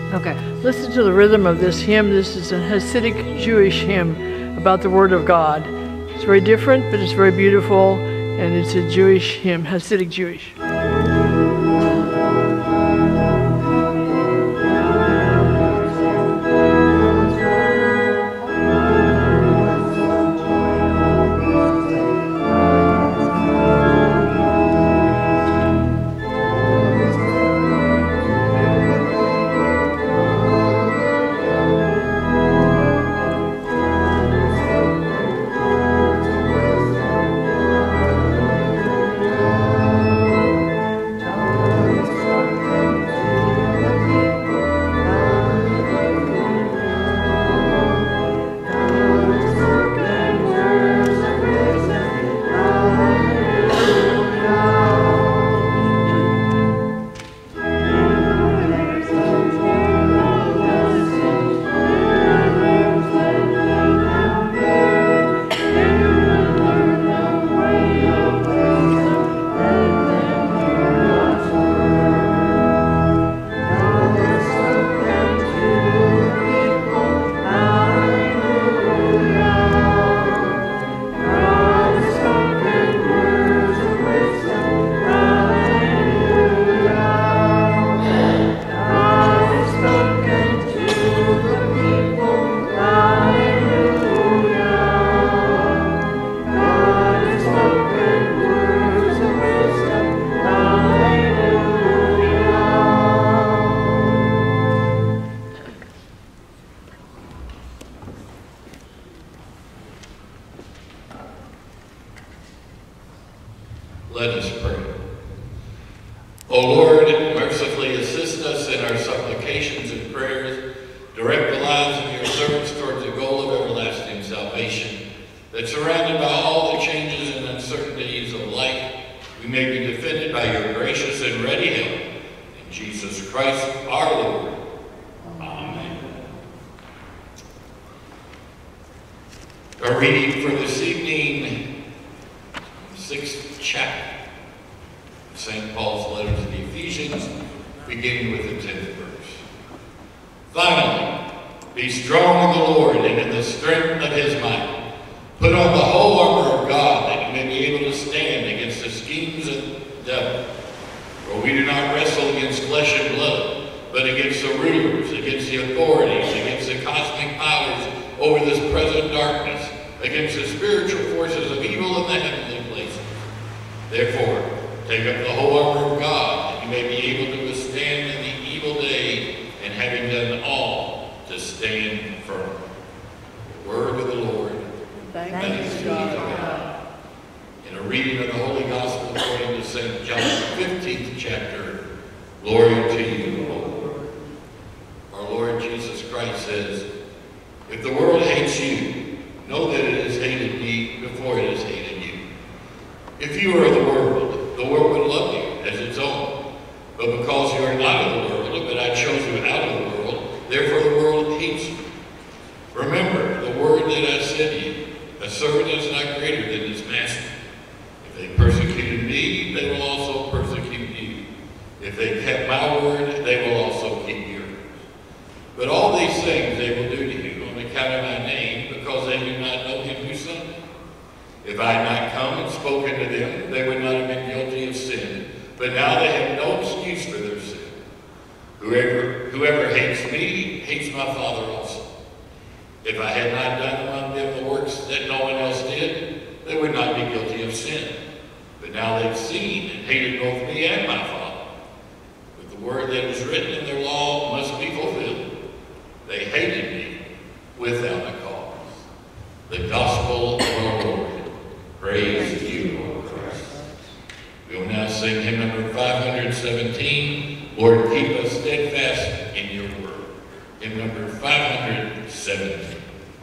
Okay, listen to the rhythm of this hymn. This is a Hasidic Jewish hymn about the Word of God. It's very different, but it's very beautiful, and it's a Jewish hymn, Hasidic Jewish. Let us pray. O Lord, mercifully assist us in our supplications and prayers. Direct the lives of your servants towards the goal of everlasting salvation, that surrounded by all the changes and uncertainties of life, we may be defended by your gracious and ready help. In Jesus Christ our Lord. Amen. Our reading for this evening, 6th chapter of St. Paul's letter to the Ephesians, beginning with the 10th verse. Finally, be strong in the Lord and in the strength of his might. Put on the whole armor of God, that you may be able to stand against the schemes of the devil. For we do not wrestle against flesh and blood, but against the rulers, against the authorities, against the cosmic powers over this present darkness, against the spiritual forces of evil in the heavenly places. Therefore, take up the whole armor of God, that you may be able to withstand in the evil day, and having done all, to stand firm. The word of the Lord. Thanks be to God. In a reading of the Holy Gospel according to St. John, 15th chapter, glory to you, O Lord. Our Lord Jesus Christ says, if the world hates you, know that it has hated me before it has hated you. If you were of the world would love you as its own. But because you are not of the world, but I chose you out of the world, therefore the world hates you. Remember the word that I said to you, a servant is not greater than his master. If they persecuted me, they will also persecute you. If they kept my word, they will also keep yours. But all these things they will do to you on account of my name, because they do not know him who sent me. If I had not come and spoken to them, they would not have been guilty of sin. But now they have no excuse for their sin. Whoever hates me hates my Father also. If I had not done among them the works that no one else did, they would not be guilty of sin. But now they've seen and hated both me and my Father. But the word that is written in their law must be fulfilled. They hated me without a cause. The gospel of our Lord. Praise to you, Lord Christ. We will now sing hymn number 517, Lord, keep us steadfast in your word. Hymn number 517.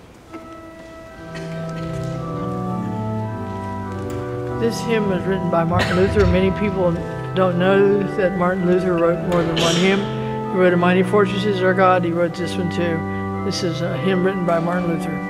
This hymn was written by Martin Luther. Many people don't know that Martin Luther wrote more than one hymn. He wrote A Mighty Fortress is Our God. He wrote this one too. This is a hymn written by Martin Luther.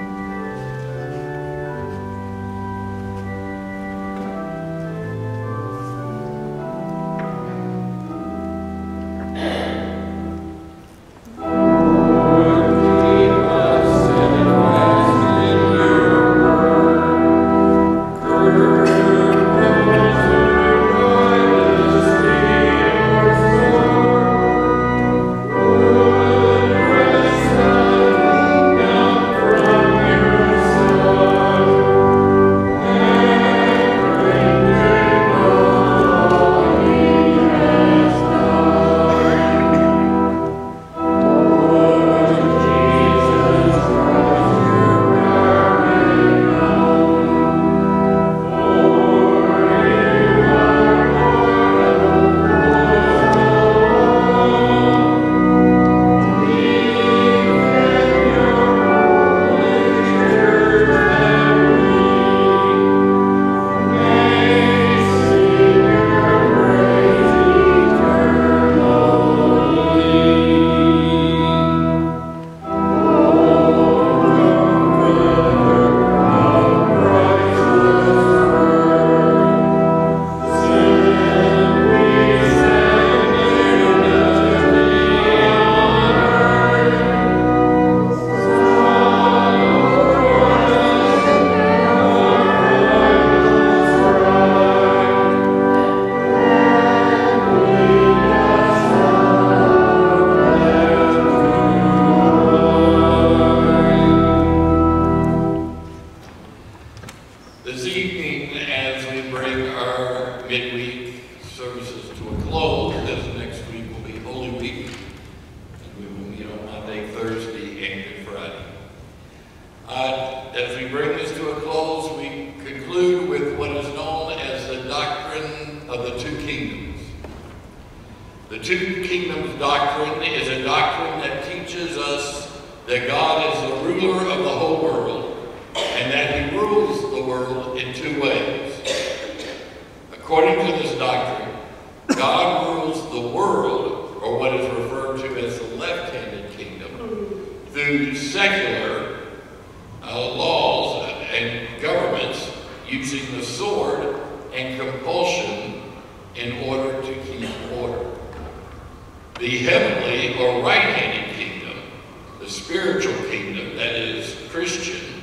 kingdom's doctrine is a doctrine that teaches us that God is the ruler of the whole world and that he rules the world in two ways. According to this doctrine, God rules the world, or what is referred to as the left-handed kingdom, through secular laws and governments using the sword and compulsion in order to keep order. The heavenly or right-handed kingdom, the spiritual kingdom, that is Christian,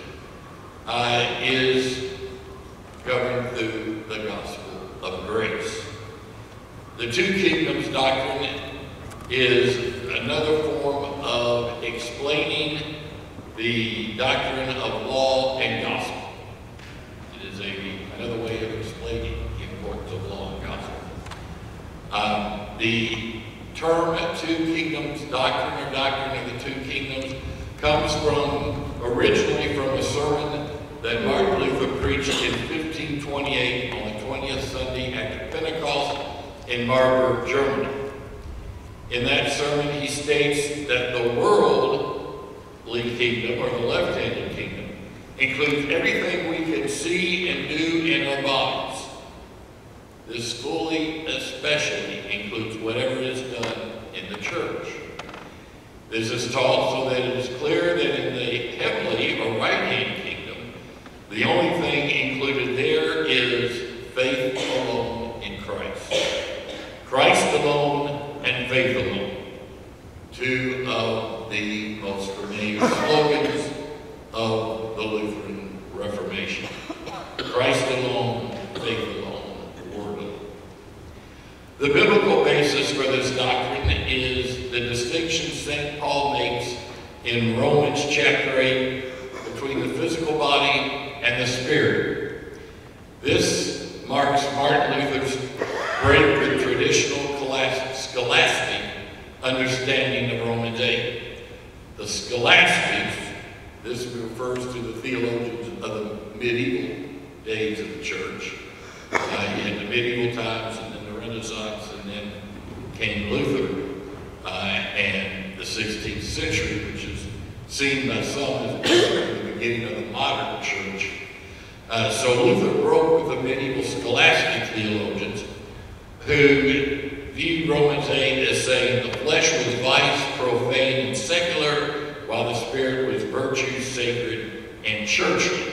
is governed through the gospel of grace. The two kingdoms doctrine is another form of explaining the doctrine of law and gospel. It is another way of explaining the importance of law and gospel. The term two kingdoms doctrine, or doctrine of the two kingdoms, comes originally from a sermon that Martin Luther preached in 1528 on the 20th Sunday after Pentecost in Marburg, Germany. In that sermon, he states that the worldly kingdom, or the left-handed kingdom, includes everything we can see and do in our bodies. This fully, especially, includes whatever is done in the church. This is taught so that it is clear that in the heavenly or right-hand kingdom, the only thing included there is faith alone in Christ. Christ alone and faith alone. Two of the most familiar slogans of the Lutheran Reformation. Christ alone, faith alone, word alone. The biblical basis for this doctrine is the distinction St. Paul makes in Romans chapter 8 between the physical body and the spirit. This marks Martin Luther's break with traditional scholastic understanding of Romans 8. The scholastics, this refers to the theologians of the medieval days of the church. You had the medieval times, and then the Renaissance, and then came Luther and the 16th century, which is seen by some as the beginning of the modern church. So Luther broke with the medieval scholastic theologians who viewed Romans 8 as saying the flesh was vice, profane, and secular, while the spirit was virtue, sacred, and churchly.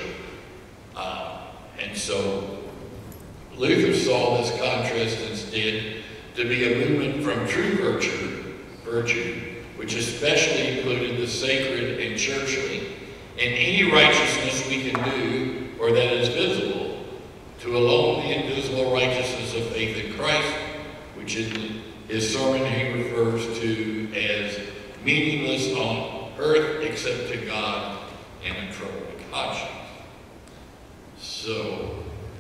And so Luther saw this contrast instead to be a movement from true virtue, which especially included the sacred and churchly, and any righteousness we can do or that is visible, to alone the invisible righteousness of faith in Christ, which in his sermon he refers to as meaningless on earth except to God and a troubled conscience. So,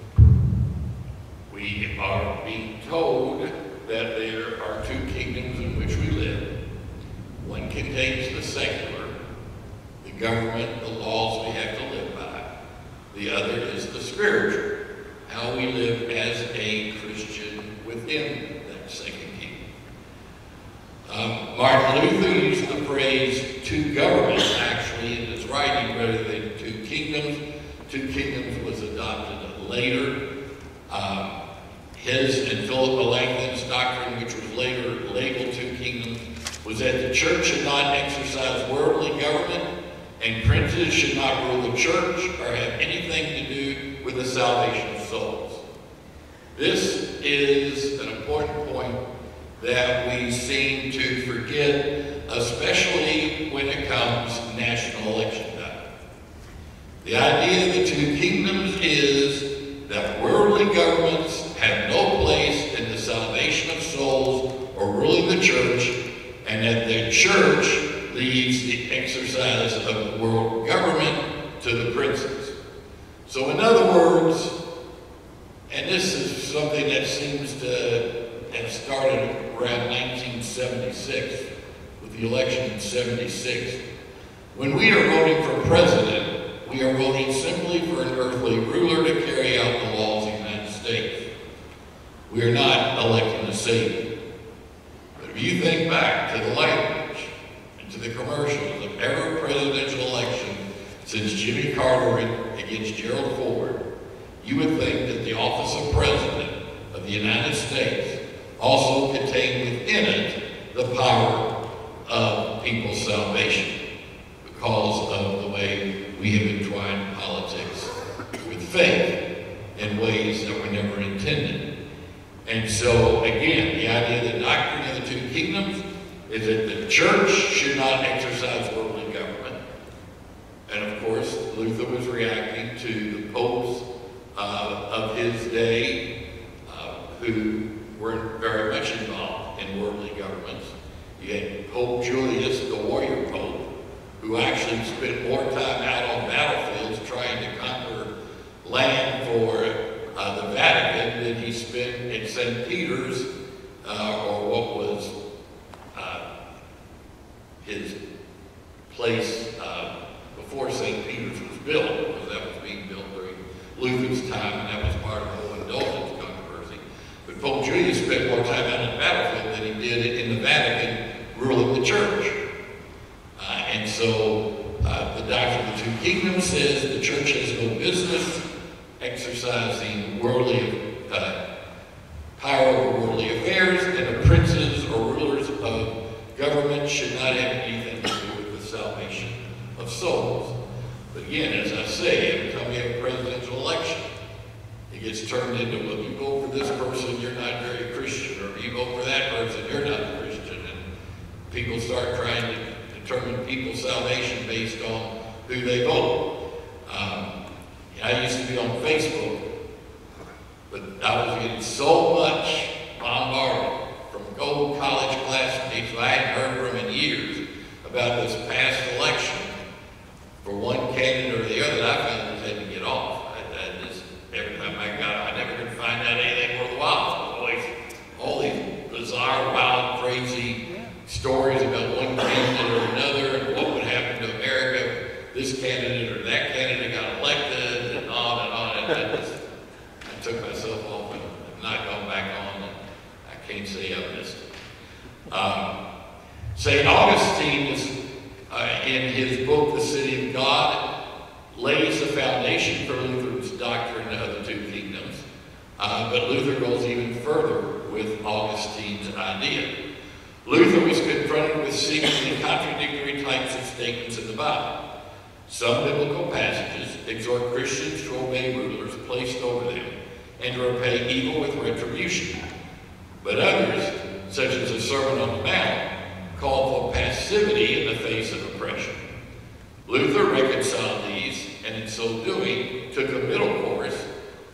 we are being told that there are two kingdoms in which we live. One contains the secular, the government, the laws we have to live by. The other is the spiritual, how we live as a Christian within that second kingdom. Martin Luther used the phrase two governments actually in his writing rather than two kingdoms. Two kingdoms was adopted later. His and Philip Melanchthon's doctrine, which was later labeled two kingdoms, was that the church should not exercise worldly government and princes should not rule the church or have anything to do with the salvation of souls. This is an important point that we seem to forget, especially when it comes to national election time. The idea of the two kingdoms is that worldly governments have no place in the salvation of souls or ruling the church, and that the church leaves the exercise of the world government to the princes. So in other words, and this is something that seems to have started around 1976 with the election in 76. When we are voting for president, we are voting simply for an earthly ruler to carry out the laws of the United States. We are not electing a savior. But if you think back to the language and to the commercials of every presidential election since Jimmy Carter against Gerald Ford, you would think that the office of President of the United States also contained within it the power of people's salvation because of the way we have entwined politics with faith in ways that were never intended. And so, again, the idea of the doctrine of the two kingdoms is that the church should not exercise worldly government. And of course, Luther was reacting to the popes of his day who were very much involved in worldly governments. You had Pope Julius, the warrior pope, who actually spent more time out on battlefields trying to conquer land for the Vatican than he spent in St. Peter's, or what was his place before St. Peter's was built, because that was being built during Luther's time, and that was part of the whole indulgence controversy. But Pope Julius spent more time out on the battlefield than he did in the Vatican ruling the church. And so the doctrine of the two kingdoms says the church has no business exercising worldly power over worldly affairs, and the princes or rulers of government should not have anything to do with the salvation of souls. But again, as I say, every time we have a presidential election, it gets turned into, well, you vote for this person, you're not very Christian, or you vote for that person, you're not a Christian, and people start trying to determine people's salvation based on who they vote. I used to be on Facebook, but I was getting so much bombarded from old college classmates who I hadn't heard from in years about this past election for one candidate or the other that I found I just had to get off. Every time I never could find out anything worthwhile. Always all these bizarre, wild, crazy stories about one candidate or another and what would happen to America if this candidate or that candidate got elected, and on and on. And I took myself off and have not gone back on, and I can't say I've missed it. St. Augustine is, in his book, The City of God, lays the foundation for Luther's doctrine of the two kingdoms. But Luther goes even further with Augustine's idea. Luther was confronted with seemingly contradictory types of statements in the Bible. Some biblical passages exhort Christians to obey rulers placed over them and to repay evil with retribution. But others, such as the Sermon on the Mount, call for passivity in the face of oppression. Luther reconciled these, and in so doing, took a middle course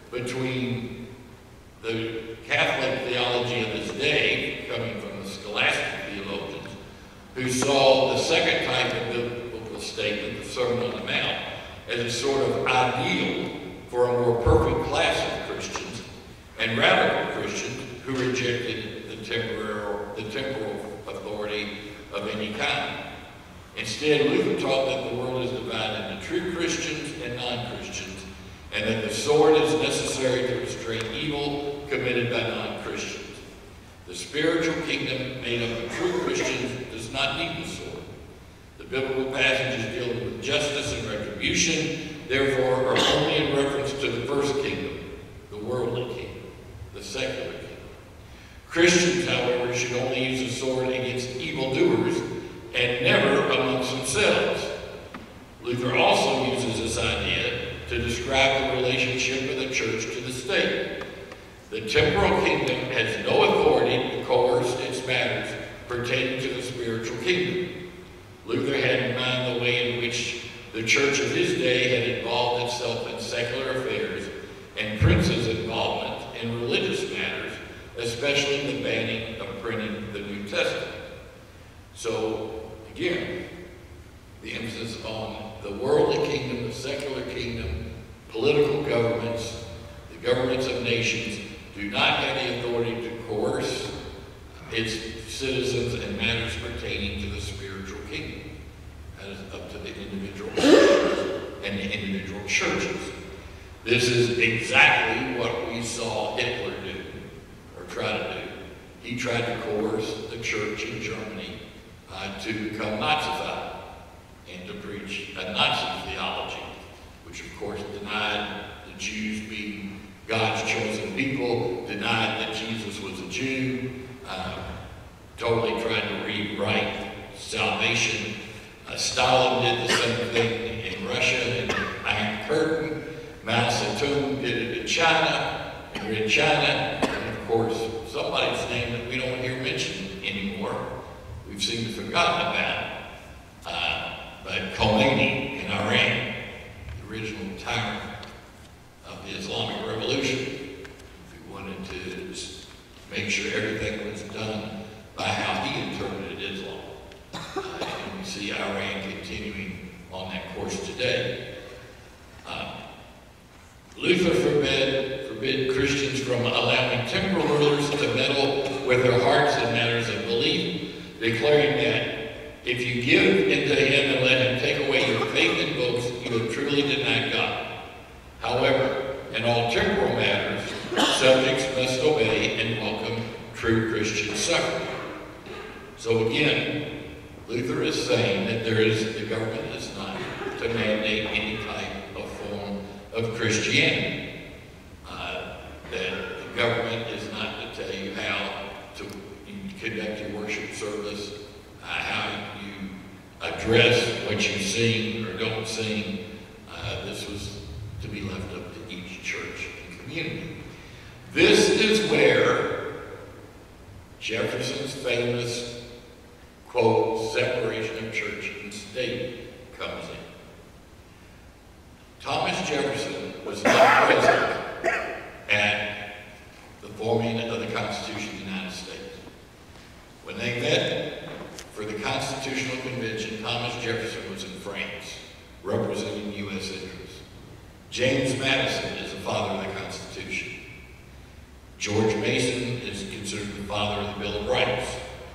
between the Catholic theology of his day, coming from the scholastic theologians, who saw the second type of biblical statement, the Sermon on the Mount, as a sort of ideal for a more perfect class of Christians, and radical Christians who rejected the temporal authority of any kind. Instead, Luther taught that the world is divided into true Christians and non-Christians, and that the sword is necessary to restrain evil committed by non-Christians. The spiritual kingdom made up of true Christians does not need the sword. The biblical passages dealing with justice and retribution, therefore, are only in reference to the first kingdom, the worldly kingdom, the secular kingdom. Christians, however, should only use the sword against evildoers and never amongst themselves. Luther also uses this idea to describe the relationship of the church to the state. The temporal kingdom has no authority to coerce its matters pertaining to the spiritual kingdom. Luther had in mind the way in which the church of his day had involved itself in secular affairs and princes' involvement in religious matters, especially the banning of printing the New Testament. So, again, the emphasis on the worldly kingdom, the secular kingdom, political governments, the governments of nations do not have the authority to coerce its citizens in matters pertaining to the spiritual kingdom. That is up to the individual Christians and the individual churches. This is exactly what we saw Hitler do, or try to do. he tried to coerce the church in Germany to become Nazified and to preach a Nazi theology, which of course denied the Jews being God's chosen people, denied that Jesus was a Jew, totally tried to rewrite salvation. Stalin did the same thing in Russia, and the Iron Curtain. Mao Zedong did it in China, and of course, somebody's name that we don't hear mentioned anymore. We've seemed to have forgotten about. But Khomeini in Iran, the original tyrant of the Islamic Revolution, if he wanted to make sure everything was done by how he interpreted Islam. And we see Iran continuing on that course today. Luther forbid Christians from allowing temporal rulers to meddle with their hearts in matters of belief, declaring that if you give into him and let him take away your faith in books, you have truly denied God. However, in all temporal matters, subjects must obey and welcome true Christian suffering. So again, Luther is saying that the government is not to mandate any type of form of Christianity. That the government is not to tell you how to conduct your worship service, how you address what you sing or don't sing. This was to be left up to each church and community. This is where Jefferson's famous quote, separation of church and state comes in. Thomas Jefferson was not present at the forming of the Constitution of the United States. When they met for the Constitutional Convention, Thomas Jefferson was in France, representing U.S. interests. James Madison is the father of the Constitution. George Mason is considered the father of the Bill of Rights.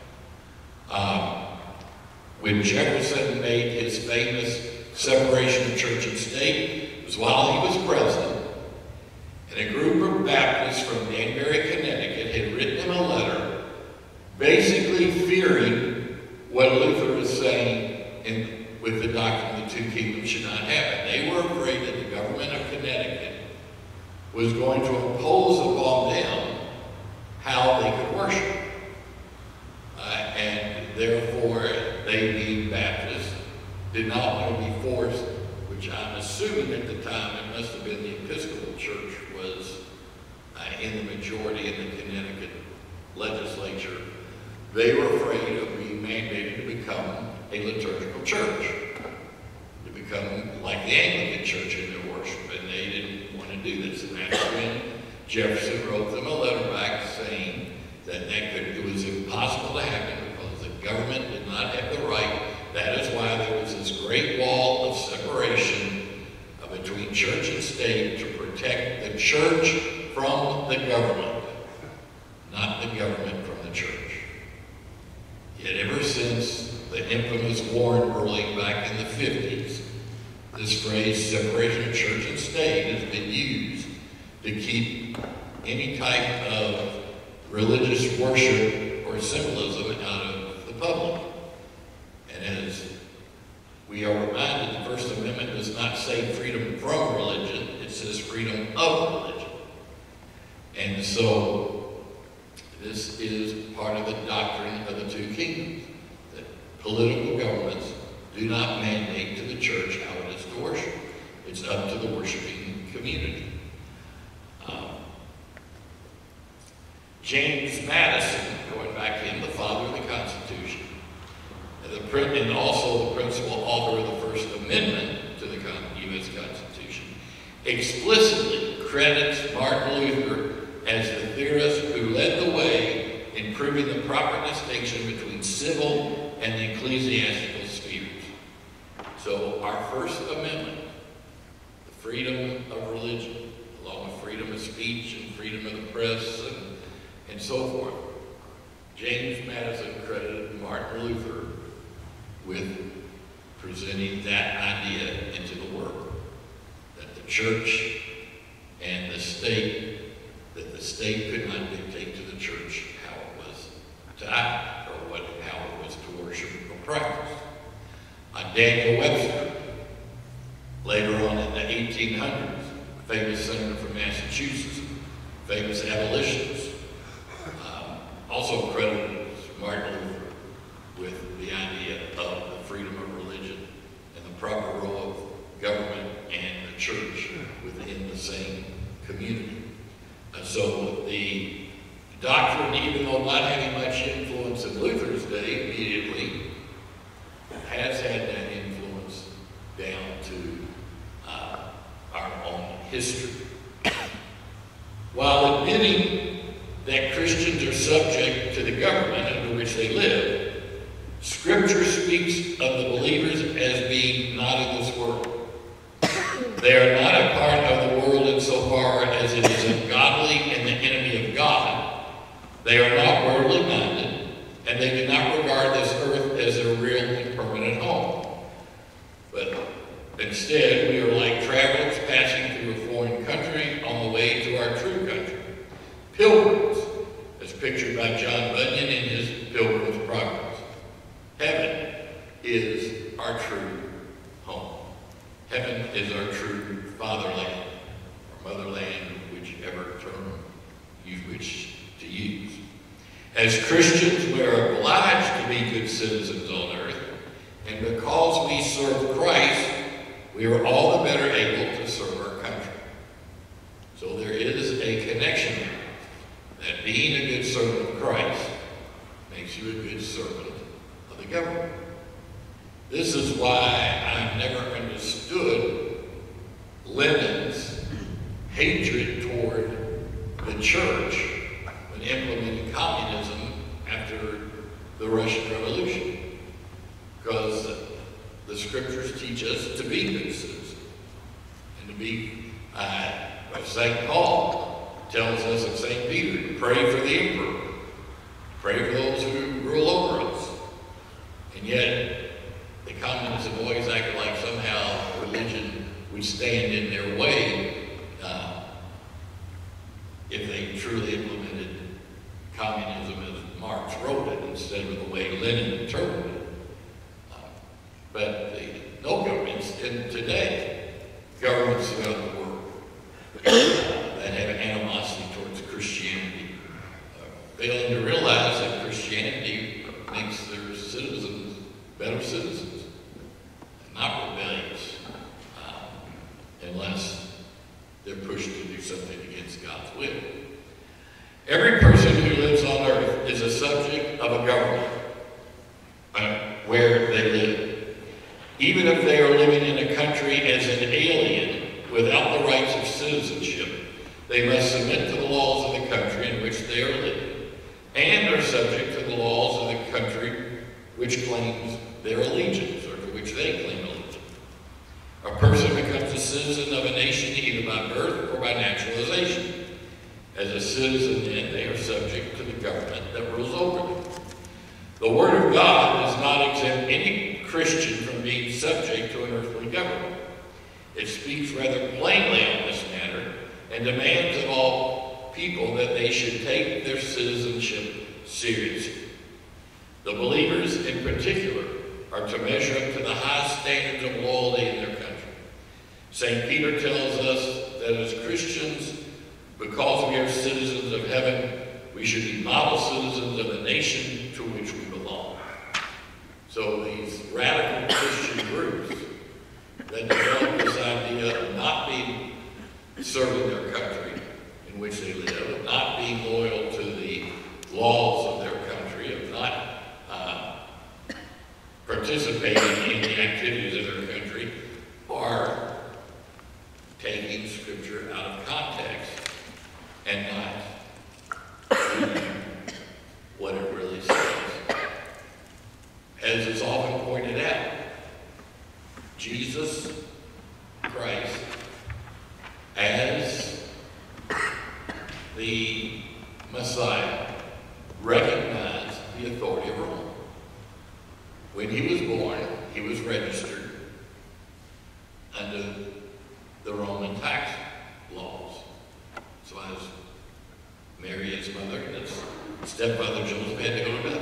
When Jefferson made his famous separation of church and state, it was while he was president, and a group of Baptists from Danbury, Connecticut had written him a letter basically fearing what Luther was saying with the doctrine of the two kingdoms should not happen. They were afraid that the government of Connecticut was going to impose upon them how they could worship. And therefore, they being Baptists, did not want to be forced, which I'm assuming at the time it must have been the Episcopal Church was in the majority in the Connecticut legislature. They were afraid of being mandated to become a liturgical church, to become like the Anglican Church in their worship, and they didn't want to do this. And that's when Jefferson wrote them a letter back saying that it was impossible to happen because the government did not have the right. That is why there was this great wall of separation between church and state to protect the church from the government, not the government from the church. Yet ever since the infamous Warren ruling back in the 50s, this phrase, separation of church and state, has been used to keep any type of religious worship or symbolism out of the public. And as we are reminded, the First Amendment does not say freedom from religion, it says freedom of religion. And so this is part of the doctrine of the two kingdoms, that political governments do not mandate to the church how it is to worship. It's up to the worshiping community. James Madison, going back to him, the father of the Constitution, and also the principal author of the First Amendment to the U.S. Constitution, explicitly credits Martin Luther as the theorist who led the way in proving the proper distinction between civil and the ecclesiastical spheres. So our First Amendment, the freedom of religion, along with freedom of speech and freedom of the press and so forth, James Madison credited Martin Luther with presenting that idea into the world, that the church and the state, that the state could not dictate to the church how it was act or how it was to worship or practice. Daniel Webster, later on in the 1800s, a famous senator from Massachusetts, famous abolitionist, also credited Martin Luther with the idea of the freedom of religion and the proper role of government and the church within the same community. So the doctrine, even though not having much influence in Luther's day immediately, has had that influence down to our own history. While admitting that Christians are subject to the government under which they live, Scripture speaks of the believers as being not of this world. They are not a part of the world insofar as it is ungodly and the enemy of God. They are not worldly minded, and they do not regard this earth as their real and permanent home. But instead, we are like travelers passing through a foreign country on the way to our true country. Pilgrims, as pictured by John Bunyan in his Pilgrim's Progress. Heaven is our true home. Heaven is our true fatherland, or motherland, whichever term you wish to use. As Christians, we are obliged to be good citizens on earth, and because we serve Christ, we are all the better able to serve our country. So there is a connection there, that being a good servant of Christ makes you a good servant of the government. This is why I've never understood Lenin's hatred toward the church when implementing communism after the Russian Revolution. Because the scriptures teach us to be good citizens. And to be, St. Paul tells us in St. Peter, pray for the emperor. Pray for those who rule over us. And yet, the communists have always acted like somehow religion would stand in their way if they truly implemented communism as Marx wrote it instead of the way Lenin interpreted it. But no governments today, governments throughout the world that have animosity towards Christianity, failing to realize that Christianity makes their citizens better citizens, and not rebellious, unless they're pushed to do something against God's will. Every person who lives on earth is a subject of a government where they live. Even if they are living in a country as an alien without the rights of citizenship, they must submit to the laws of the country in which they are living, and are subject to the laws of the country which claims their allegiance, or to which they claim allegiance. A person becomes a citizen of a nation either by birth or by naturalization. As a citizen, then, they are subject to the government that rules over them. The Word of God does not exempt any Christian from being subject to an earthly government. It speaks rather plainly on this matter and demands of all people that they should take their citizenship seriously. The believers, in particular, are to measure up to the high standards of loyalty in their country. St. Peter tells us that as Christians, because we are citizens of heaven, we should be model citizens of the nation to which we belong. So these radical Christian groups that develop this idea of not being serving their country in which they live, of not being loyal to the laws of their country, of not participating in the activities of their country, are taking Scripture out of context and not reading what it really says. As is often pointed out, Jesus Christ, as the Messiah, recognized the authority of Rome. When he was born, he was registered under the Roman tax laws. So as Mary, his mother, and his stepfather Joseph had to go to Bethlehem.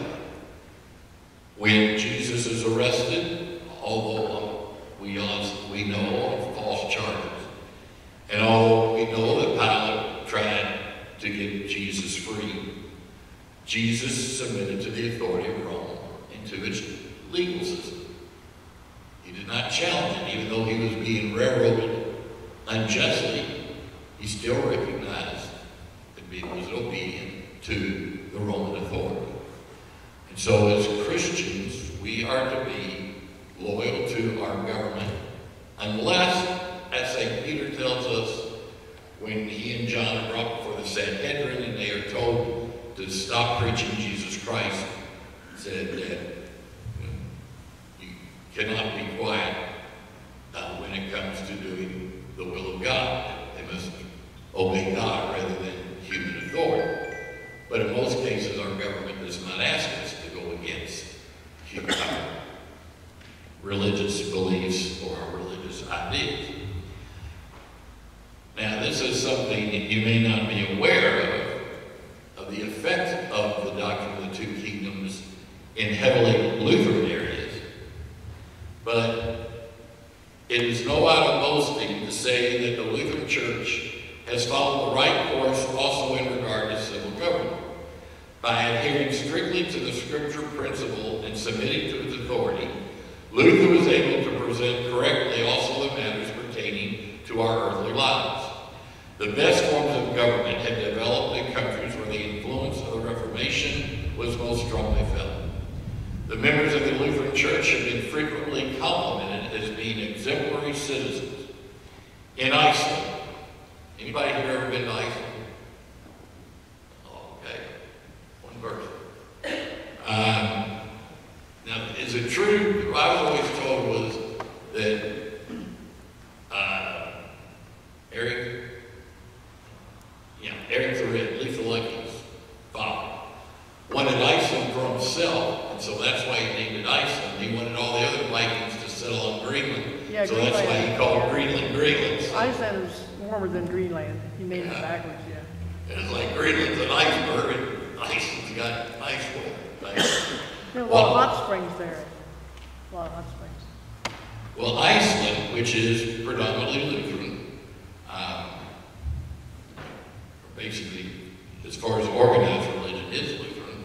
when Jesus is arrested, although we know of false charges, and although we know that Pilate tried to get Jesus free, Jesus submitted to the authority of Rome and to its legal system. He did not challenge it, even though he was being railroaded unjustly. He still recognized that he was obedient to the Roman authority. And so as Christians, we are to be loyal to our government unless, as St. Peter tells us, when he and John are brought before the Sanhedrin and they are told to stop preaching Jesus Christ, he said that you cannot be quiet when it comes to doing the will of God. They must obey God rather than human authority. But in most cases, our government does not ask us to go against our religious beliefs or our religious ideas. Now, this is something that you may not be aware of the effect of the doctrine of the two kingdoms in heavily Lutheran areas. But it is no out of boasting to say that the Lutheran Church has followed the right course also in regard to civil government. By adhering strictly to the scripture principle and submitting to its authority, Luther was able to present correctly also the matters pertaining to our earthly lives. The best forms of government had developed in countries where the influence of the Reformation was most strongly felt. The members of the Lutheran Church have been frequently complimented as being exemplary citizens. In Iceland, anybody here ever been to Iceland? Oh, okay, one person. Now, is it true? What I was always told was that Eric the Red, Leif the Lucky's father, wanted Iceland for himself, and so that's why he named it Iceland. He wanted all the other Vikings to settle on Greenland, Yeah, so Greenland. that's why he called Greenland Greenland. So, Iceland is warmer than Greenland. He made it backwards, yeah. and it's like Greenland's an iceberg, and Iceland's got ice weather. There are a lot of hot springs there. A lot of hot springs. Well, Iceland, which is predominantly Lutheran, basically, as far as organized religion is Lutheran,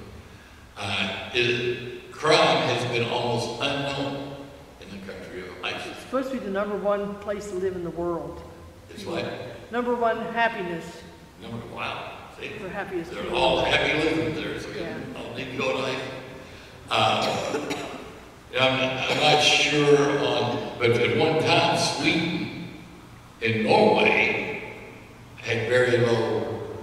crime has been almost unknown in the country of Iceland. It's supposed to be the #1 place to live in the world. It's like #1 happiness. wow. See, For happiest they're people. all happy Lutherans there, so Yeah. I don't need to go to Iceland. I'm not sure on, but at one time, Sweden and Norway had very low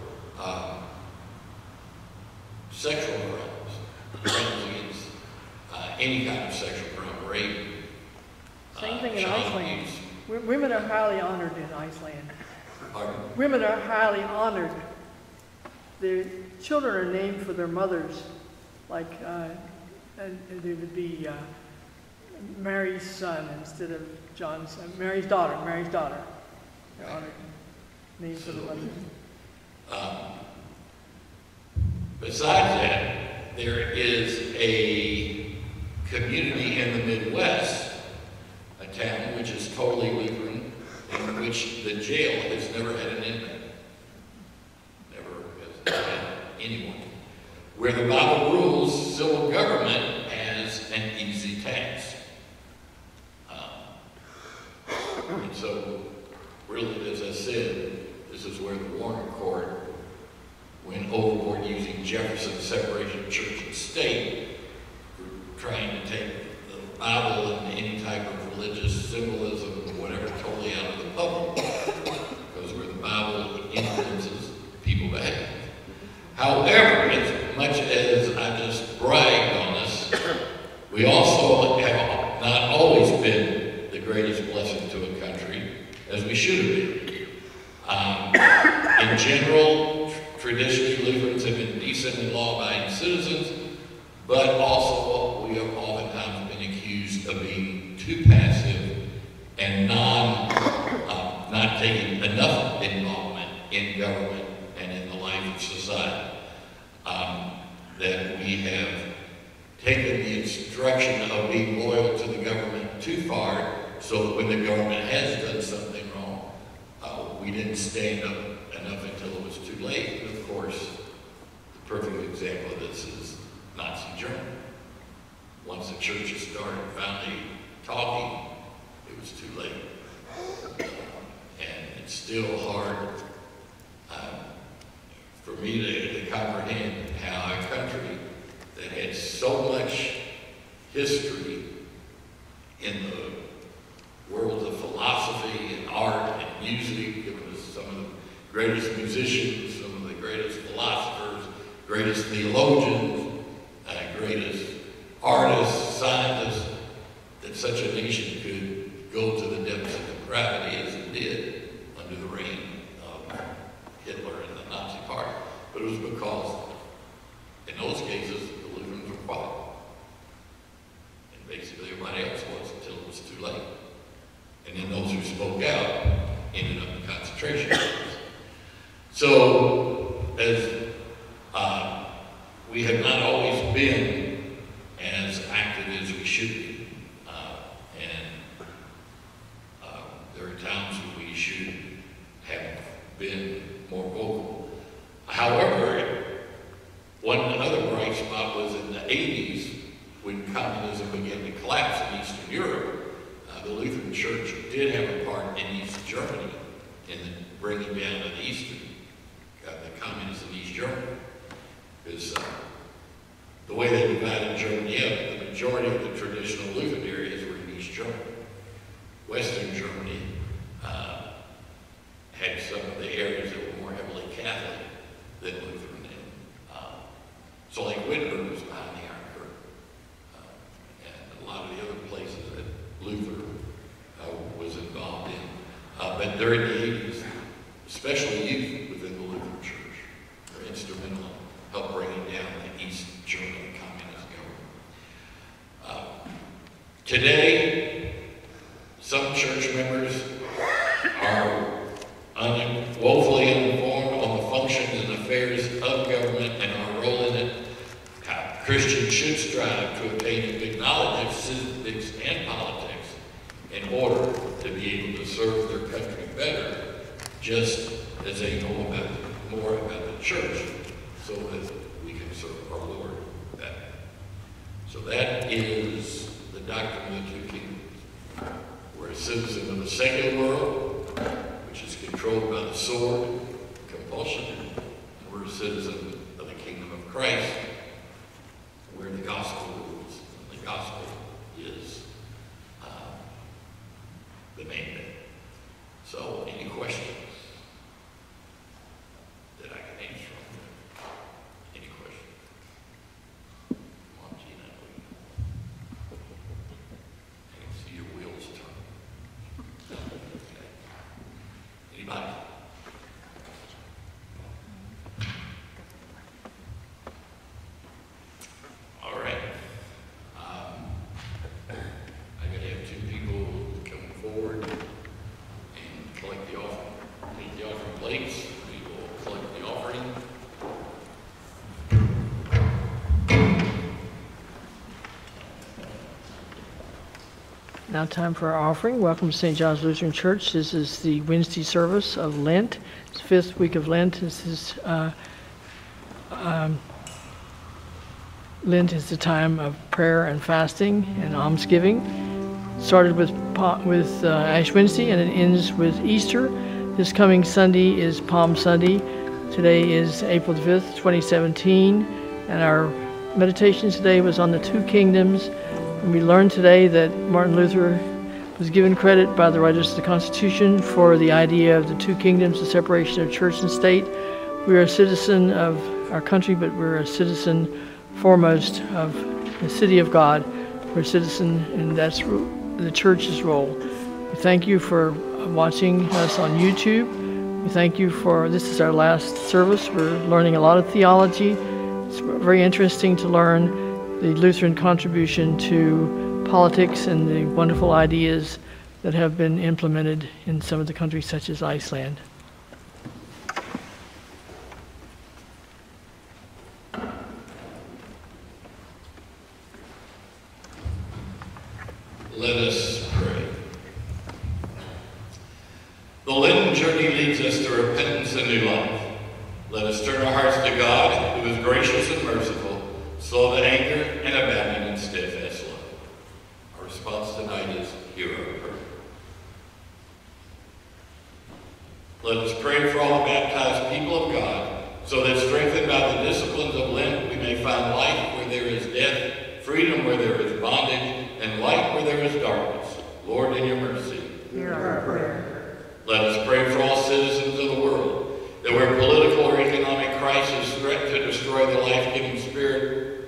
sexual crimes against any kind of sexual crime, rape, Same thing in child Iceland. abuse. Women are highly honored in Iceland. Pardon? Women are highly honored. Their children are named for their mothers, like and it would be Mary's son instead of John's son. Mary's daughter. They're honored, named for the mothers. Besides that, there is a community in the Midwest, a town which is totally Lutheran, in which the jail has never had an inmate. Never has had anyone. Where the Bible rules civil government as an easy task. And so, really, as I said, this is where the Warren Court went overboard using Jefferson's separation of church and state for trying to take the Bible and any type of religious symbolism or whatever totally out of the public, because where the Bible influences people behavior. However, as much as I just bragged on this, we also have not always been the greatest blessing to a country as we should have been. In general, traditionally, Lutherans have been decent and law-abiding citizens, but also we have oftentimes been accused of being too passive and not taking enough involvement in government and in the life of society. That we have taken the instruction notion of being loyal to the government too far, so that when the government has done something wrong, we didn't stand up enough until it was too late. And of course, the perfect example of this is Nazi Germany. Once the churches started finally talking, it was too late. And it's still hard for me to comprehend how a country that had so much history in the world of philosophy and art and music. It was some of the greatest musicians, some of the greatest philosophers, greatest theologians, greatest artists, scientists, that such a nation could go to the depths of depravity as it did under the reign of Hitler and the Nazi Party. But it was because, in those cases, the Lutherans were quiet. And basically everybody else was until it was too late. And then those who spoke out ended up in concentration camps. So, as we have not always been as active as we should be. There are times when we should have been more vocal. However, one other bright spot was in the 80s when communism began to collapse in Eastern Europe. The Lutheran Church did have a part in East Germany in the bringing down of the communists in East Germany. Because the way they divided Germany up, the majority of the traditional Lutheran areas were in East Germany. Western Germany had some of the areas that were more heavily Catholic than Lutheran. So like Wittenberg was behind the Iron Curtain. And a lot of the other places that Luther was involved in. But during the 80s, especially youth within the Lutheran Church were instrumental in help bringing down the East German communist government. Today, some church members are woefully uninformed on the functions and affairs of government and our role in it. Christians should strive to obtain a big knowledge of civics and politics in order to be able to serve their country better, just as they know more about the church, so that we can serve our Lord better. So that is the doctrine of the two kingdoms. We're a citizen of the secular world, which is controlled by the sword, compulsion, and we're a citizen of the kingdom of Christ, where the gospel rules, and the gospel is the mandate. So, any questions that I can answer on? Any questions? Come on, Gina. I can see your wheels turn. Okay. Anybody? All right. I'm going to have two people come forward and collect the offering. Take the offering plates. We will collect the offering. Now time for our offering. Welcome to St. John's Lutheran Church. This is the Wednesday service of Lent. It's the 5th week of Lent. This is Lent is the time of prayer and fasting and almsgiving. It started with Ash Wednesday and it ends with Easter. This coming Sunday is Palm Sunday. Today is April the 5th, 2017, and our meditation today was on the two kingdoms. And we learned today that Martin Luther was given credit by the writers of the Constitution for the idea of the two kingdoms, the separation of church and state. We are a citizen of our country, but we're a citizen foremost of the city of God. We're a citizen, and that's the church's role. We thank you for watching us on YouTube. We thank you for, this is our last service. We're learning a lot of theology. It's very interesting to learn the Lutheran contribution to politics and the wonderful ideas that have been implemented in some of the countries such as Iceland. Let us pray. The Lenten journey leads us to repentance and new life. Let us turn our hearts to God, who is gracious and merciful, slow to anger, and abounding in steadfast love. Our response tonight is, hear our prayer. Let us pray for all the baptized people of God, so that strengthened by the disciplines of Lent, we may find life where there is death, freedom where there is bondage, and light where there is darkness. Lord, in your mercy, hear our prayer. Let us pray for all citizens of the world, that where political or economic crisis threaten to destroy the life-giving Spirit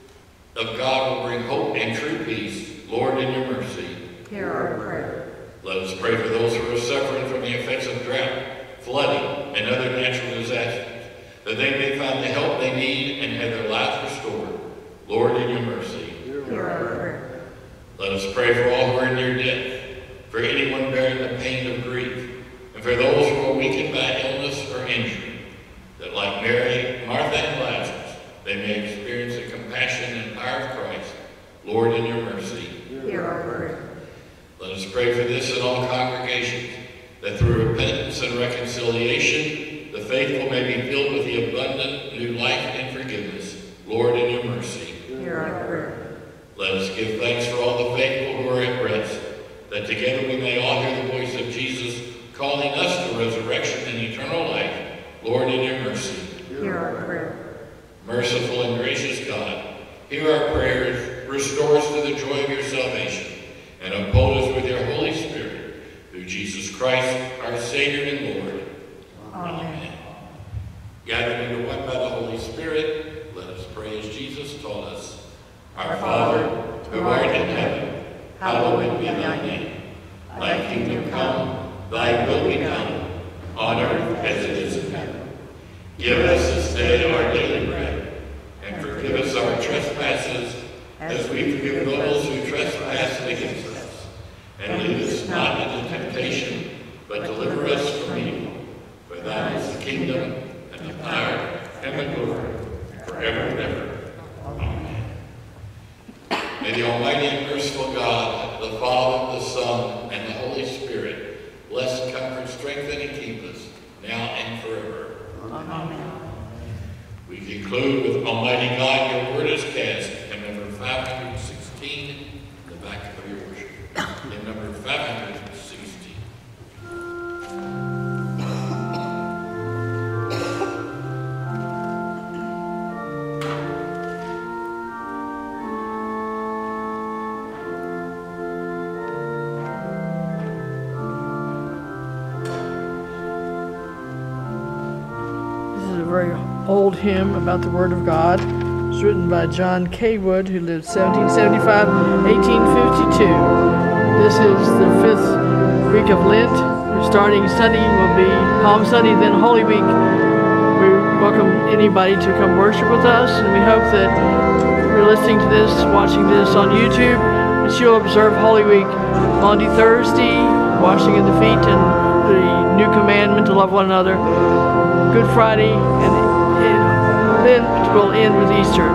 of God will bring hope and true peace. Lord, in your mercy, hear our prayer. Let us pray for those who are suffering from the effects of drought, flooding, and other natural disasters, that they may find the help they need and have their lives restored. Lord, in your mercy, hear our prayer. Let us pray for all who are near death, for anyone bearing the pain of grief, and for those who are weakened by illness or injury, that like Mary, Martha, and Lazarus, they may experience the compassion and power of Christ. Lord, in your mercy, hear our prayer. Let us pray for this in all congregations, that through repentance and reconciliation, the faithful may be filled with the abundant new life and forgiveness. Lord, in your mercy, hear our prayer. Let us give thanks for all the faithful who are at rest, that together we may all hear the voice of Jesus calling us to resurrection and eternal life. Lord, in your mercy, hear our prayer. Merciful and gracious God, hear our prayers, restore us to the joy of your salvation, and uphold us with your Holy Spirit, through Jesus Christ, our Savior and Lord. Amen. Gathered into one by the Holy Spirit, let us pray as Jesus taught us. Our Father, who art in heaven, hallowed be thy name. Thy kingdom come, thy will be done, on earth as it is in heaven. Give us this day our daily bread, and forgive us our trespasses, as we forgive those who trespass against us. And lead us not into temptation, but deliver us from evil. For thine is the kingdom, and the power, and the glory, forever and ever. Amen. May the Almighty and merciful God, the Father, the Son, and the Holy Spirit, bless, comfort, strengthen, and keep us, now and forever. Amen. We conclude with Almighty God, your word is cast, in number 516, in the back of your worship. In number 516. Old hymn about the Word of God. It's written by John K. Wood, who lived 1775 1852. This is the 5th week of Lent. We're starting Sunday will be Palm Sunday, then Holy Week. We welcome anybody to come worship with us, and we hope that you're listening to this, watching this on YouTube, that you'll observe Holy Week Maundy Thursday, washing of the feet, and the new commandment to love one another. Good Friday, and Lent will end with Easter.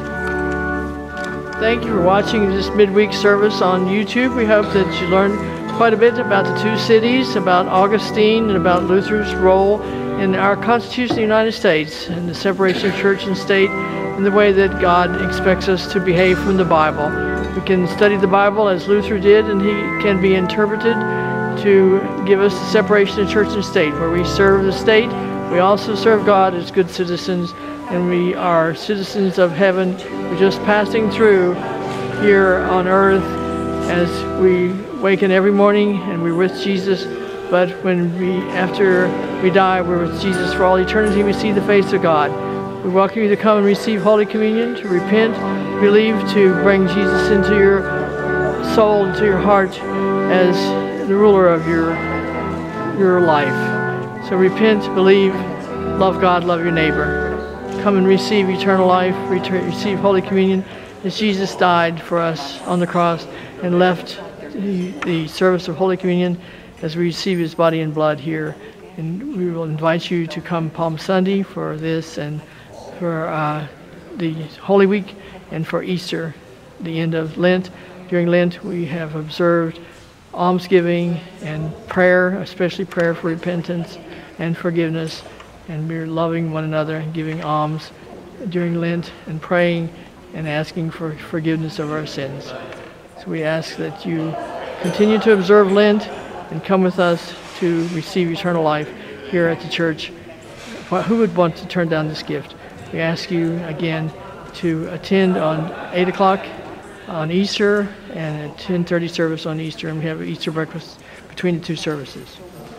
Thank you for watching this midweek service on YouTube. We hope that you learned quite a bit about the two cities, about Augustine, and about Luther's role in our Constitution of the United States and the separation of church and state in the way that God expects us to behave from the Bible. We can study the Bible as Luther did, and he can be interpreted to give us the separation of church and state, where we serve the state, we also serve God as good citizens, and we are citizens of heaven. We're just passing through here on earth as we waken every morning and we're with Jesus, but after we die, we're with Jesus for all eternity. We see the face of God. We welcome you to come and receive Holy Communion, to repent, believe, to bring Jesus into your soul, into your heart as the ruler of your life. So repent, believe, love God, love your neighbor. Come and receive eternal life, receive Holy Communion, as Jesus died for us on the cross and left the service of Holy Communion as we receive his body and blood here. And we will invite you to come Palm Sunday for this, and for the Holy Week, and for Easter, the end of Lent. During Lent, we have observed almsgiving and prayer, especially prayer for repentance and forgiveness. And we're loving one another and giving alms during Lent and praying and asking for forgiveness of our sins. So we ask that you continue to observe Lent and come with us to receive eternal life here at the church. Who would want to turn down this gift? We ask you again to attend on 8 o'clock on Easter and at 10:30 service on Easter, and we have an Easter breakfast between the two services.